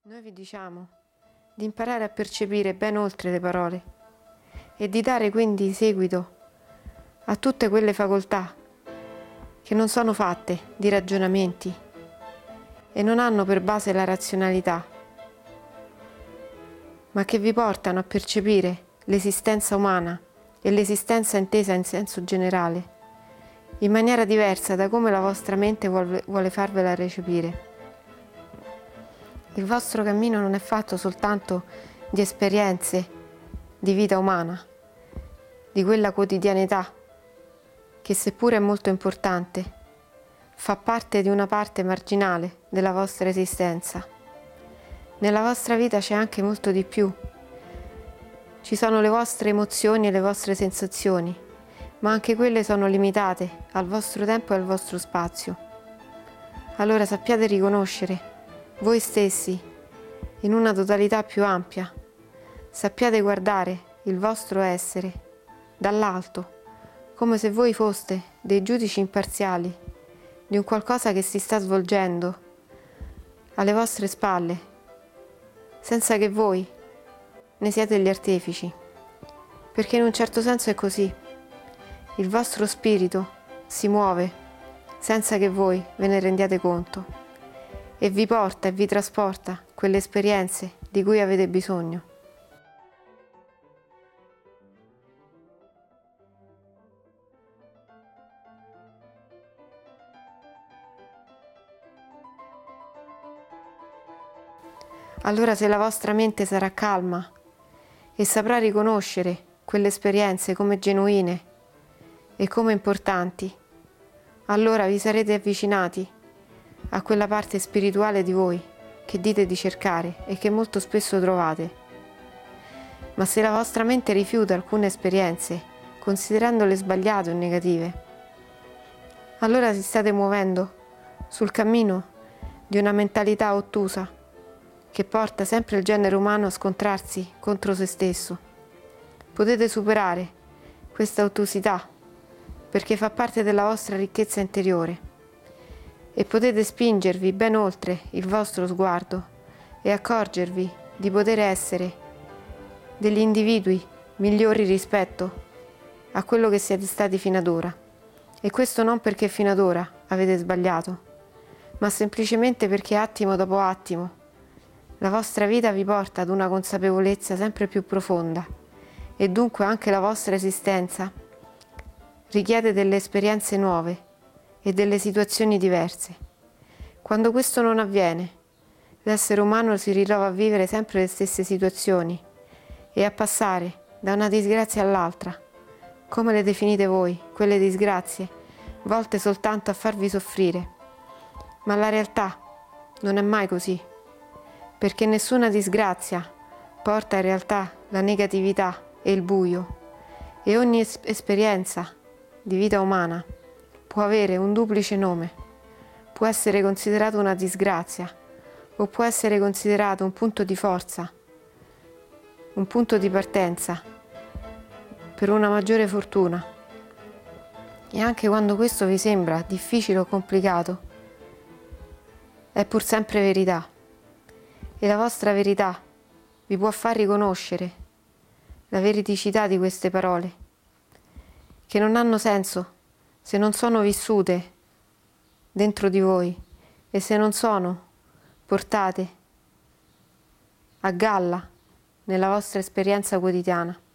Noi vi diciamo di imparare a percepire ben oltre le parole e di dare quindi seguito a tutte quelle facoltà che non sono fatte di ragionamenti e non hanno per base la razionalità, ma che vi portano a percepire l'esistenza umana e l'esistenza intesa in senso generale, in maniera diversa da come la vostra mente vuole farvela recepire. Il vostro cammino non è fatto soltanto di esperienze di vita umana, di quella quotidianità che, seppure è molto importante, fa parte di una parte marginale della vostra esistenza. Nella vostra vita c'è anche molto di più. Ci sono le vostre emozioni e le vostre sensazioni, ma anche quelle sono limitate al vostro tempo e al vostro spazio. Allora sappiate riconoscere voi stessi in una totalità più ampia. Sappiate guardare il vostro essere dall'alto, come se voi foste dei giudici imparziali di un qualcosa che si sta svolgendo alle vostre spalle, senza che voi ne siate gli artefici, perché in un certo senso è così. Il vostro spirito si muove senza che voi ve ne rendiate conto e vi porta e vi trasporta quelle esperienze di cui avete bisogno. Allora, se la vostra mente sarà calma e saprà riconoscere quelle esperienze come genuine e come importanti, allora vi sarete avvicinati a quella parte spirituale di voi che dite di cercare e che molto spesso trovate. Ma se la vostra mente rifiuta alcune esperienze, considerandole sbagliate o negative, allora si state muovendo sul cammino di una mentalità ottusa che porta sempre il genere umano a scontrarsi contro se stesso. Potete superare questa ottusità perché fa parte della vostra ricchezza interiore e potete spingervi ben oltre il vostro sguardo e accorgervi di poter essere degli individui migliori rispetto a quello che siete stati fino ad ora. E questo non perché fino ad ora avete sbagliato, ma semplicemente perché attimo dopo attimo la vostra vita vi porta ad una consapevolezza sempre più profonda e dunque anche la vostra esistenza richiede delle esperienze nuove e delle situazioni diverse. Quando questo non avviene, l'essere umano si ritrova a vivere sempre le stesse situazioni e a passare da una disgrazia all'altra, come le definite voi, quelle disgrazie, volte soltanto a farvi soffrire. Ma la realtà non è mai così, perché nessuna disgrazia porta in realtà la negatività e il buio, e ogni esperienza di vita umana può avere un duplice nome, può essere considerato una disgrazia o può essere considerato un punto di forza, un punto di partenza per una maggiore fortuna. E anche quando questo vi sembra difficile o complicato, è pur sempre verità, e la vostra verità vi può far riconoscere la veridicità di queste parole, che non hanno senso se non sono vissute dentro di voi e se non sono portate a galla nella vostra esperienza quotidiana.